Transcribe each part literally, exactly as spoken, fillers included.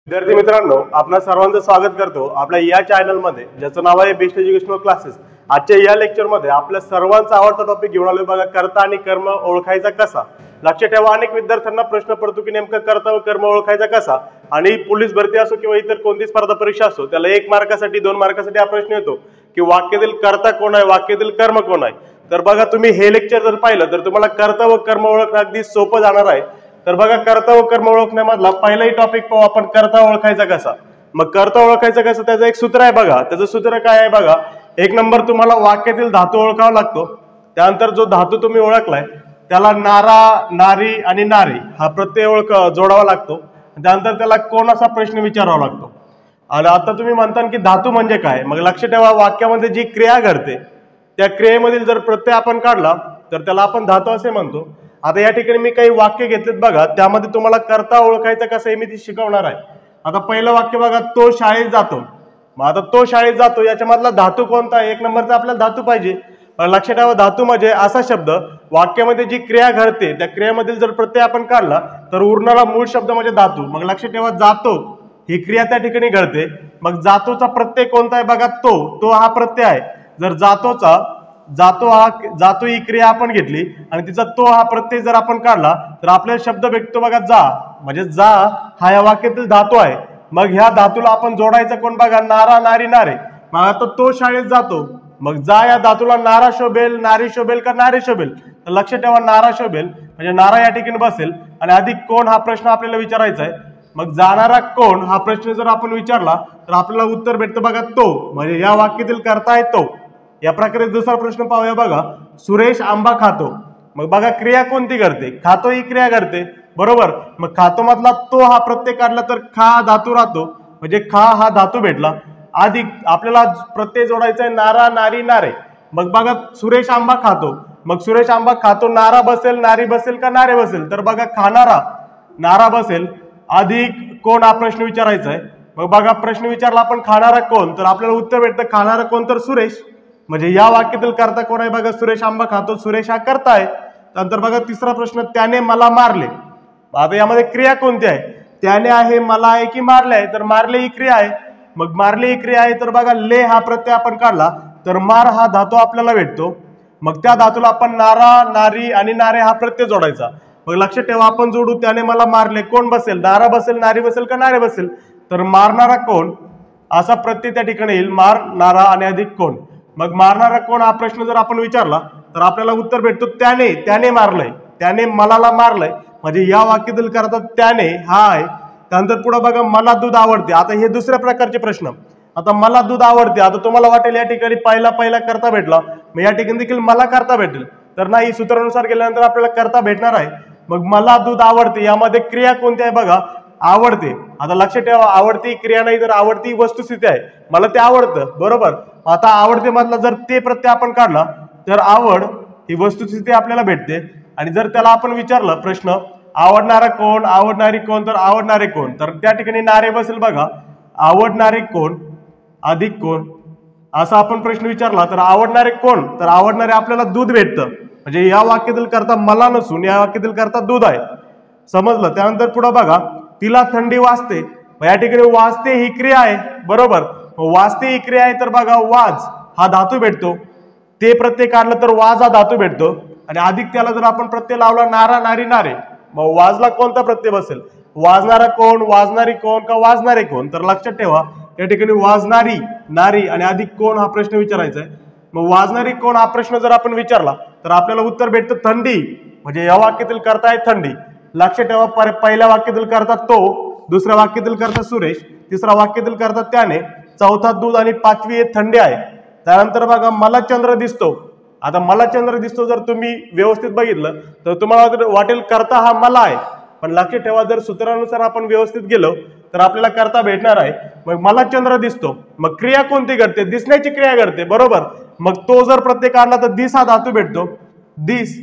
विद्यार्थी मित्रांनो, आपणा सर्वांचं स्वागत करतो आपल्या या चॅनल मध्ये, ज्याचं नाव आहे बेस्ट एज्युकेशनल क्लासेस। आजच्या या लेक्चर मध्ये आपल्या सर्वांचा आवडता टॉपिक घेऊन आलोय बघा, कर्ता आणि कर्म ओळखायचा कसा। लक्ष ठेवा, अनेक विद्यार्थ्यांना प्रश्न पडतो की नेमका कर्ता व कर्म ओळखायचा कसा। आणि पोलीस भरती असो किंवा इतर कोणती स्पर्धा परीक्षा असो, त्याला एक मार्कासाठी दोन मार्कासाठी हा प्रश्न येतो की वाक्यातील कर्ता कोण आहे, वाक्यातील कर्म कोण आहे। तर बघा, तुम्ही हे लेक्चर जर पाहिलं तर तुम्हाला कर्ता व कर्म ओळखणं अगदी सोपं जाणार आहे। तर बघा, कर्ता व कर्म ओळखण्यामधला पहिलाही टॉपिक पाहू आपण, कर्ता ओळखायचा कसा। मग कर्ता ओळखायचा कसा, त्याचं एक सूत्र आहे बघा। त्याचं सूत्र काय आहे बघा, एक नंबर तुम्हाला वाक्यातील धातू ओळखावा लागतो। त्यानंतर जो धातू तुम्ही ओळखलाय त्याला नारा, नारी आणि नारे हा प्रत्यय ओळख जोडावा लागतो। त्यानंतर त्याला कोण असा प्रश्न विचारावा लागतो। आणि आता तुम्ही म्हणता की धातू म्हणजे काय, मग लक्ष ठेवा, वाक्यामध्ये जी क्रिया घडते त्या क्रियेमधील जर प्रत्यय आपण काढला तर त्याला आपण धातू असे म्हणतो। आता या ठिकाणी मी काही वाक्य घेतलेत बघा, त्यामध्ये तुम्हाला कर्ता ओळखायचा कसं हे मी ती शिकवणार आहे। आता पहिलं वाक्य बघा, तो शाळेत जातो। मग आता तो शाळेत जातो याच्यामधला धातू कोणता आहे, एक नंबरचा आपल्याला धातू पाहिजे। पण लक्षात ठेवा, धातू म्हणजे असा शब्द वाक्यामध्ये जी क्रिया घडते त्या क्रियेमधील जर प्रत्यय आपण काढला तर उरणारा मूळ शब्द म्हणजे धातू। मग लक्षात ठेवा, जातो ही क्रिया त्या ठिकाणी घडते। मग जातोचा प्रत्यय कोणता आहे बघा, तो तो हा प्रत्यय आहे। जर जातोचा जातो हा जातो ही क्रिया आपण घेतली आणि तिचा तो हा प्रत्यय जर आपण काढला तर आपल्याला शब्द भेटतो बघा, जा। म्हणजे जा हा या वाक्यातील धातू आहे। मग ह्या धातूला आपण जोडायचं कोण बघा, नारा, नारी, नारे। मग आता तो शाळेत जातो, मग जा या धातूला नारा शोभेल, नारी शोभेल का नारे शोभेल, तर लक्ष ठेवा नारा शोभेल, म्हणजे नारा या ठिकाणी बसेल। आणि अधिक कोण हा प्रश्न आपल्याला विचारायचा आहे। मग जाणारा कोण हा प्रश्न जर आपण विचारला तर आपल्याला उत्तर भेटतं बघा, तो। म्हणजे या वाक्यातील कर्ता आहे तो। या प्रकारे दुसरा प्रश्न पाहूया बघा, सुरेश आंबा खातो। मग बघा, क्रिया कोणती घडते, खातो ही क्रिया घडते, बरोबर। मग खातो मधला तो हा प्रत्यय काढला तर खा धातू राहतो, म्हणजे खा हा धातू भेटला। अधिक आपल्याला प्रत्यय जोडायचा आहे नारा, नारी, नारे। मग बघा, सुरेश आंबा खातो, मग सुरेश आंबा खातो, नारा बसेल, नारी बसेल का नारे बसेल, तर बघा खाणारा नारा बसेल। अधिक कोण हा प्रश्न विचारायचा आहे। मग बघा, प्रश्न विचारला आपण खाणारा कोण, तर आपल्याला उत्तर भेटतं खाणारा कोण, तर सुरेश। म्हणजे या वाक्यातील कर्ता कोण आहे बघा, सुरेश आंबा खातो, सुरेश हा कर्ता आहे। नंतर बघा तिसरा प्रश्न, त्याने मला मारले। आता यामध्ये क्रिया कोणती आहे, त्याने आहे, मला आहे की मारले आहे, तर मारले ही क्रिया आहे। मग मारले ही क्रिया आहे तर बघा, ले हा प्रत्यय आपण काढला तर मार हा धातू आपल्याला भेटतो। मग त्या धातूला आपण नारा, नारी आणि नारे हा प्रत्यय जोडायचा। मग लक्षात ठेवा, आपण जोडू, त्याने मला मारले, कोण बसेल, नारा बसेल, नारी बसेल का नारे बसेल, तर मारणारा कोण असा प्रत्यय त्या ठिकाणी येईल, मार, नारा आणि अधिक कोण। मग मारणारा कोण हा प्रश्न जर आपण विचारला तर आपल्याला उत्तर भेटतो त्याने, त्याने मारलंय, त्याने मलाला मारलंय। म्हणजे या वाक्यातील कर्ता त्याने हा आहे। त्यानंतर पुढे बघा, मला दूध आवडते। आता हे दुसऱ्या प्रकारचे प्रश्न। आता मला दूध आवडते, आता तुम्हाला वाटेल या ठिकाणी पहिला पहिला कर्ता भेटला, मग या ठिकाणी देखील मला कर्ता भेटेल, तर नाही, सूत्रानुसार गेल्यानंतर आपल्याला कर्ता भेटणार आहे। मग मला दूध आवडते यामध्ये क्रिया कोणती आहे बघा, आवडते। आता लक्षात ठेवा, आवडती क्रिया नाही तर आवडती वस्तुस्थिती आहे, मला ते आवडतं, बरोबर। आता आवडते मधला जर ते प्रत्यय आपण काढला तर आवड ही वस्तुस्थिती आपल्याला भेटते। आणि जर त्याला आपण विचारलं प्रश्न, आवडणारा कोण, आवडणारी कोण, तर आवडणारे कोण, तर त्या ठिकाणी नारे बसेल बघा, आवडणारे कोण अधिक कोण असा आपण प्रश्न विचारला तर आवडणारे कोण, तर आवडणारे आपल्याला दूध भेटतं। म्हणजे या वाक्यातील कर्ता मला नसून या वाक्यातील कर्ता दूध आहे, समजलं। त्यानंतर पुढे बघा, तिला थंडी वाजते। या ठिकाणी वाजते ही क्रिया आहे, बरोबर। वाजते ही क्रिया आहे तर बघा, वाज हा धातू भेटतो, ते प्रत्यय काढलं तर वाज हा धातू भेटतो। आणि अधिक त्याला जर आपण प्रत्यय लावला नारा, नारी, नारे, मग वाजला कोणता प्रत्यय बसेल, वाजणारा कोण, वाजणारी कोण का वाजणारे कोण, तर लक्षात ठेवा या ठिकाणी वाजणारी, नारी आणि अधिक कोण हा प्रश्न विचारायचा आहे। मग वाजणारी कोण हा प्रश्न जर आपण विचारला तर आपल्याला उत्तर भेटतं थंडी। म्हणजे या वाक्यातील कर्ता आहे थंडी। लक्षात ठेवा, पहिल्या वाक्यातील कर्ता तो, दुसऱ्या वाक्यातील कर्ता सुरेश, तिसरा वाक्यातील कर्ता त्याने, चौथा दूध आणि पाचवी हे थंडी आहे। त्यानंतर बघा, मला चंद्र दिसतो। आता मला चंद्र दिसतो जर तुम्ही व्यवस्थित बघितलं तर तुम्हाला वाटेल कर्ता हा मला आहे, पण लक्षात ठेवा जर सूत्रानुसार आपण व्यवस्थित गेलो तर आपल्याला कर्ता भेटणार आहे। मग मला चंद्र दिसतो, मग क्रिया कोणती घडते, दिसण्याची क्रिया घडते, बरोबर। मग तो जर प्रत्यय काढला तर दिस हा धातू भेटतो, दिस।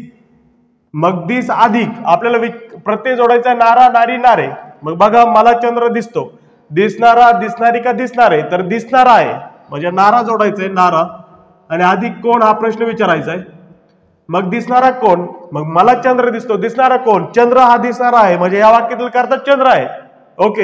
मग दिस अधिक आपल्याला प्रत्यय जोडायचा नारा, नारी, नारे। मग बघा, मला चंद्र दिसतो, दिसणारा, दिसणारी का दिसणारे, तर दिसणारा आहे, म्हणजे नारा जोडायचंय, नारा आणि अधिक कोण हा प्रश्न विचारायचा आहे। मग दिसणारा कोण, मग मला चंद्र दिसतो, दिसणारा कोण, चंद्र हा दिसणारा आहे, म्हणजे या वाक्यातील कर्ता चंद्र आहे, ओके।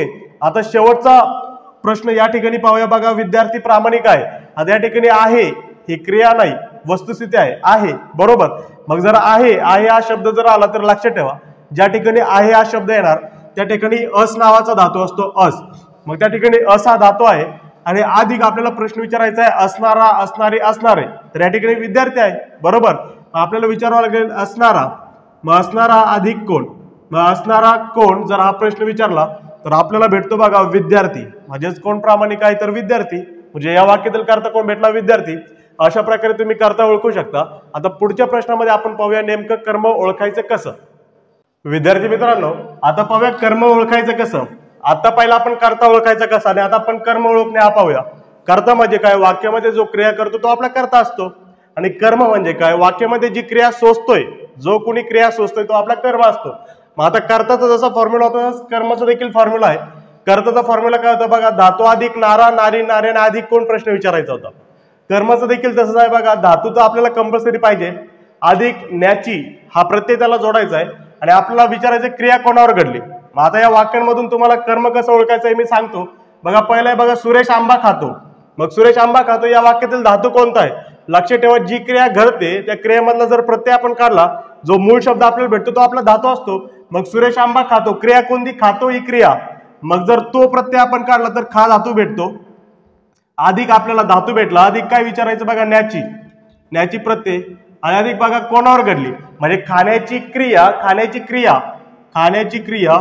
आता शेवटचा प्रश्न या ठिकाणी पाहूया बघा, विद्यार्थी प्रामाणिक आहे. आता या ठिकाणी आहे ही क्रिया नाही, वस्तुस्थिती आहे. आहे बरोबर. मग जर आहे आहे हा शब्द जर आला तर लक्षात ठेवा, ज्या ठिकाणी आहे हा शब्द येणार त्या ठिकाणी अस नावाचा धातू असतो, अस. मग त्या ठिकाणी अस हा धातू आहे आणि अधिक आपल्याला प्रश्न विचारायचा आहे असणारा, असणारे, असणारे. तर या ठिकाणी विद्यार्थी आहे बरोबर. आपल्याला विचारावं लागेल असणारा, मग असणारा अधिक कोण. मग असणारा कोण जर हा प्रश्न विचारला तर आपल्याला भेटतो बघा विद्यार्थी. म्हणजेच कोण प्रामाणिक आहे तर विद्यार्थी. म्हणजे या वाक्यातील कर्ता कोण भेटला, विद्यार्थी. अशा प्रकारे तुम्ही कर्ता ओळखू शकता. आता पुढच्या प्रश्नामध्ये आपण पाहूया नेमकं कर्म ओळखायचं कसं. विद्यार्थी मित्रांनो, आता पाहूया कर्म ओळखायचं कसं. आता पहिला आपण कर्ता ओळखायचा कसा आणि आता आपण कर्म ओळखणे हा पाहूया. कर्ता म्हणजे काय, वाक्यामध्ये जो क्रिया करतो तो आपला कर्ता असतो. आणि कर्म म्हणजे काय, वाक्यामध्ये जी क्रिया सोसतोय, जो कोणी क्रिया सोसतोय तो आपला कर्म असतो. मग आता कर्ताचा जसा फॉर्म्युला होता कर्माचा देखील फॉर्म्युला आहे. कर्ताचा फॉर्म्युला काय होता बघा, धातू अधिक नारा, नारी, नारायण अधिक कोण प्रश्न विचारायचा होता. कर्माचं देखील तसंच आहे बघा, धातू तर आपल्याला कंपल्सरी पाहिजे, अधिक न्याची हा प्रत्यय त्याला जोडायचा आहे आणि आपल्याला विचारायचं क्रिया कोणावर घडली. मग आता या वाक्यांमधून तुम्हाला कर्म कसं ओळखायचं आहे मी सांगतो बघा. पहिला आहे बघा, सुरेश आंबा खातो. मग सुरेश आंबा खातो या वाक्यातील धातू कोणता आहे. लक्षात ठेवा, जी क्रिया घडते त्या क्रियेमधला जर प्रत्यय आपण काढला, जो मूळ शब्द आपल्याला भेटतो तो आपला धातू असतो. मग सुरेश आंबा खातो, क्रिया कोणती, खातो ही क्रिया. मग जर तो प्रत्यय आपण काढला तर खा धातू भेटतो. अधिक आपल्याला धातू भेटला, अधिक काय विचारायचं बघा, न्याची, न्याची प्रत्यय. आणि अधिक बघा कोणावर घडली, म्हणजे खाण्याची क्रिया, खाण्याची क्रिया, खाण्याची क्रिया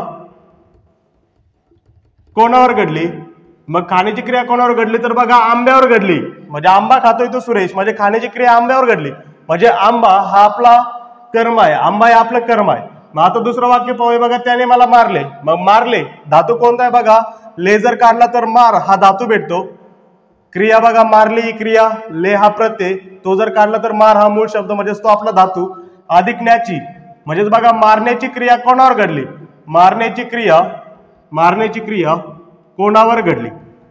कोणावर घडली. मग खाण्याची क्रिया कोणावर घडली तर बघा आंब्यावर घडली. म्हणजे आंबा खातोय तो सुरेश, म्हणजे खाण्याची क्रिया आंब्यावर घडली. म्हणजे आंबा हा आपला कर्म आहे, आंबा हे आपलं कर्म आहे. मग आता दुसरं वाक्य पाहूया बघा, त्याने मला मारले. मग मारले धातू कोणता आहे बघा, लेजर काढला तर मार हा धातू भेटतो. क्रिया बघा मारली ही क्रिया, ले हा प्रत्यय, तो जर काढला तर मार हा मूळ शब्द म्हणजेच तो आपला धातू. अधिक न्याची म्हणजेच बघा मारण्याची क्रिया कोणावर घडली, मारण्याची क्रिया, मारण्याची क्रिया कोणावर घडली.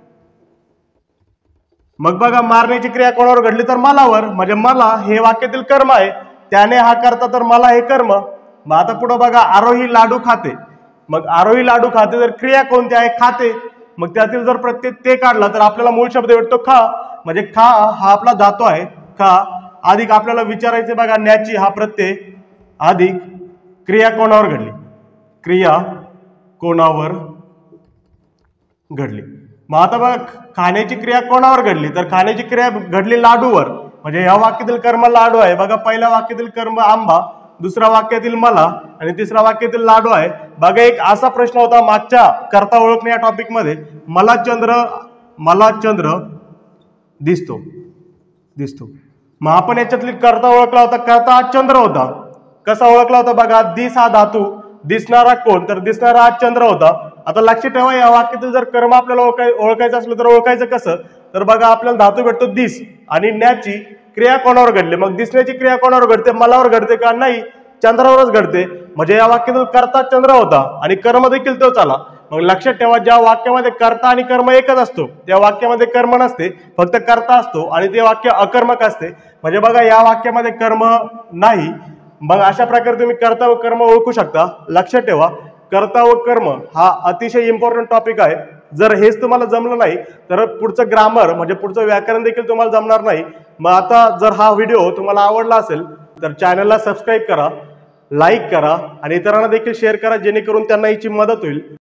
मग बघा मारण्याची क्रिया कोणावर घडली तर मलावर. म्हणजे मला हे वाक्यातील कर्म आहे, त्याने हा करता तर मला हे कर्म. मग आता पुढे बघा, आरोही लाडू खाते. मग आरोही लाडू खाते तर क्रिया कोणती आहे, खाते. मग त्यातील जर प्रत्यय ते काढला तर आपल्याला मूळ शब्द भेटतो खा. म्हणजे खा हा आपला धातू आहे, खा. अधिक आपल्याला विचारायचे बघा, न्याची हा प्रत्यय, अधिक क्रिया कोणावर घडली, क्रिया कोणावर घडली. मग आता बघा खाण्याची क्रिया कोणावर घडली तर खाण्याची क्रिया घडली लाडूवर. म्हणजे या वाक्यातील कर्म लाडू आहे बघा. पहिल्या वाक्यातील कर्म आंबा, दुसऱ्या वाक्यातील मला आणि तिसऱ्या वाक्यातील लाडू आहे. बघा एक असा प्रश्न होता मागच्या कर्ता ओळखणे या टॉपिक मध्ये, मला चंद्र, मला चंद्र दिसतो, दिसतो. मग आपण याच्यातली कर्ता ओळखला होता, कर्ता हा चंद्र होता. कसा ओळखला होता बघा, दिस हा धातू, दिसणारा कोण तर दिसणारा हा चंद्र होता. आता लक्षात ठेवा, या वाक्यातील जर कर्म आपल्याला ओळखाय ओळखायचं असलं तर ओळखायचं कसं तर बघा आपल्याला धातू भेटतो दिस आणि न्याची क्रिया कोणावर घडली. मग दिसण्याची क्रिया कोणावर घडते, मलावर घडते का, नाही चंद्रावरच घडते. म्हणजे या वाक्यातील कर्ता चंद्र होता आणि कर्म देखील तोच आला. मग लक्षात ठेवा, ज्या वाक्यामध्ये कर्ता आणि कर्म एकच असतो त्या वाक्यामध्ये कर्म नसते, फक्त कर्ता असतो आणि ते वाक्य अकर्मक असते. म्हणजे बघा या वाक्यामध्ये कर्म नाही. मग अशा प्रकारे तुम्ही कर्ता व कर्म ओळखू शकता. लक्षात ठेवा, कर्ता व कर्म हा अतिशय इम्पॉर्टंट टॉपिक आहे. जर हेच तुम्हाला जमलं नाही तर पुढचं ग्रामर म्हणजे पुढचं व्याकरण देखील तुम्हाला जमणार नाही. मग आता जर हा व्हिडिओ तुम्हाला आवडला असेल तर चॅनलला सबस्क्राईब करा, लाईक करा आणि इतरांना देखील शेअर करा, जेणेकरून त्यांना याची मदत होईल.